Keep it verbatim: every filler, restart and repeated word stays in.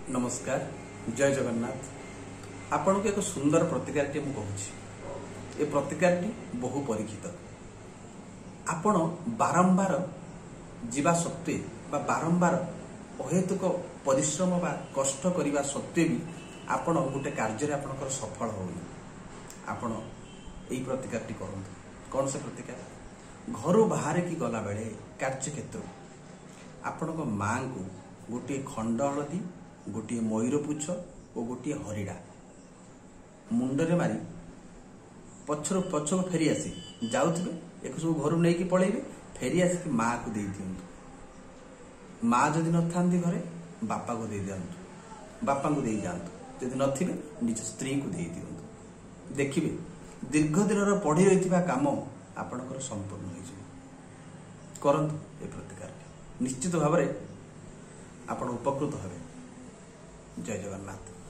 नमस्कार, जय जगन्नाथ। आपण को एक सुंदर प्रतिकार मु कहूँ। ये प्रतिकार बहु परीक्षित। आपण बारंबार जीवा सत्वे बा बारंबार अहेतुक परिश्रम बा कष्ट करने सत्वे भी आपण गोटे कार्य आपणकर सफल होनी। आपण यही प्रतिकार करूँ। कौन से प्रतिकार? घर बाहर की गला बेले कार्य क्षेत्र आपण माँ को गोटे खंड हलदी, गोटे मयूरपुछ और गोटे हरिड़ा मुंडरे मारी पछर पछक फेरी आसी जाऊे एक सब घर नहीं पलैबे फेरी आसिक माँ को दे दिंतु। माँ जदि न था घरे बापा को दे दिंतु, बापा को दे जातु, जदि नथिबे निज स्त्री को दे दिंतु। देखिए दीर्घ दिन पढ़ी रही काम आपणकर संपूर्ण हो करंतु। ए प्रतिकार निश्चित भाव में आपण उपकृत हेबे। जय जगन्नाथ।